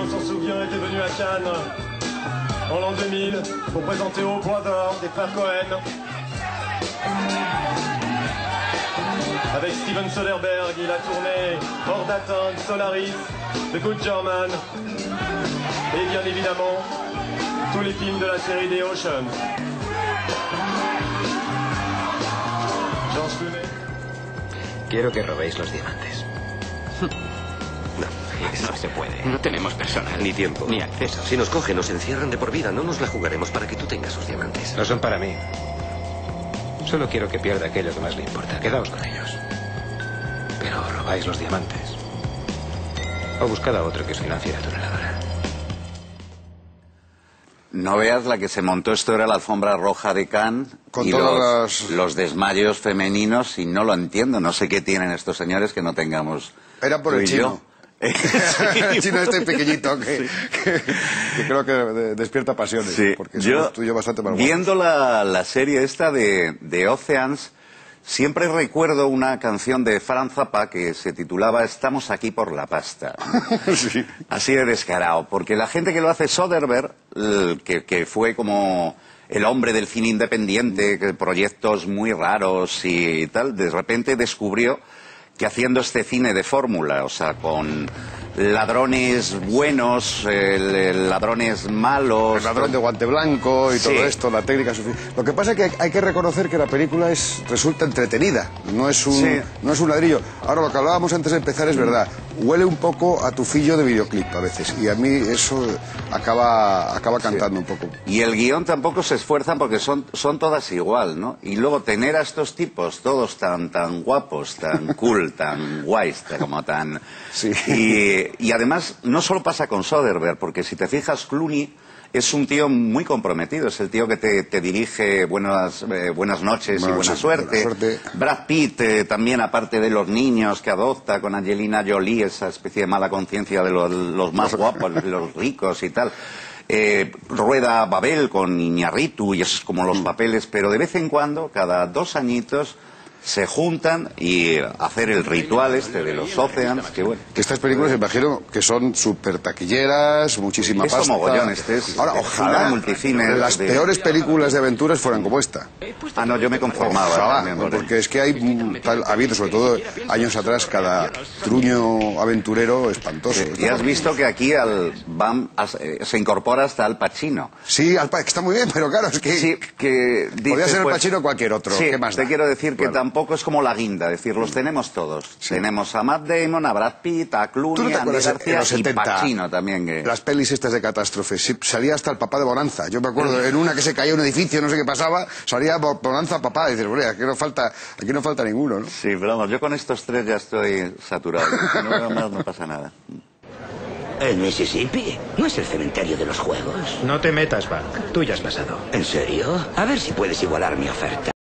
s'en souvient, était venu à Cannes en l'an 2000 pour présenter Au Bois d'Or des frères Cohen avec Steven Soderbergh. Il a tourné Hors d'atteinte, Solaris, The Good German et bien évidemment tous les films de la série des Ocean. Georges Clooney. Quiero que robéis los diamantes. No se puede. No tenemos personal. Ni tiempo. Ni acceso. Si nos cogen, nos encierran de por vida. No nos la jugaremos para que tú tengas sus diamantes. No son para mí. Solo quiero que pierda aquello que más le importa. Quedaos con ellos. Pero robáis los diamantes. O buscad a otro que os financie la tuneladora. No veas la que se montó, esto era la alfombra roja de Cannes. Con y todos los desmayos femeninos, y no lo entiendo. No sé qué tienen estos señores que no tengamos. Era por tú el y chino. yo. El chino este pequeñito que creo que despierta pasiones. Sí. Porque somos tú y yo bastante más guapos. Viendo la serie esta de Oceans, siempre recuerdo una canción de Frank Zappa que se titulaba Estamos aquí por la pasta. Sí. Así de descarado. Porque la gente que lo hace, Soderbergh, que fue como el hombre del cine independiente, que proyectos muy raros y tal, de repente descubrió que haciendo este cine de fórmula, o sea, con ladrones buenos, ladrones malos... El ladrón de guante blanco y Sí. todo esto, la técnica suficiente. Lo que pasa es que hay que reconocer que la película resulta entretenida, no es un ladrillo. Ahora, lo que hablábamos antes de empezar es verdad. Huele un poco a tufillo de videoclip a veces, y a mí eso acaba cantando un poco. Y el guión tampoco se esfuerzan porque son todas igual, ¿no? Y luego tener a estos tipos todos tan guapos, tan cool, tan guays, como tan... Sí. Y además, no solo pasa con Soderbergh, porque si te fijas, Clooney es un tío muy comprometido, es el tío que te dirige buenas noches y buena suerte. Brad Pitt, también, aparte de los niños que adopta con Angelina Jolie, esa especie de mala conciencia de los más guapos, los ricos y tal. Rueda Babel con Iñárritu y es como los papeles, pero de vez en cuando, cada 2 añitos, se juntan y hacer el ritual este de los Oceans, que bueno. Que estas películas, imagino, que son súper taquilleras, muchísima pasta. Eso mogollón, Ahora, ojalá las peores películas de aventuras fueran como esta. Ah, no, yo me conformaba. Ojalá, porque es que ha habido, sobre todo años atrás, cada truño aventurero espantoso. Y has visto que aquí se incorpora hasta Al Pacino. Sí, que está muy bien, pero claro, es que... Sí, que dice, podría ser Al Pacino o cualquier otro. Sí, ¿Qué más te da? quiero decir que Claro. tampoco es como la guinda, es decir, los tenemos todos. Sí. Tenemos a Matt Damon, a Brad Pitt, a ¿Tú no Clooney, te a Andy acuerdas en García los 70, y Pacino también? Que... Las pelis estas de catástrofe, sí, salía hasta el papá de Bonanza. Yo me acuerdo, en una que se caía un edificio, no sé qué pasaba, salía Bonanza papá, y dices, bueno, aquí no falta ninguno, ¿no? Sí, pero vamos, yo con estos 3 ya estoy saturado. Si no veo más, no pasa nada. ¿El Mississippi? ¿No es el cementerio de los juegos? No te metas, Buck. Tú ya has pasado. ¿En serio? A ver si puedes igualar mi oferta.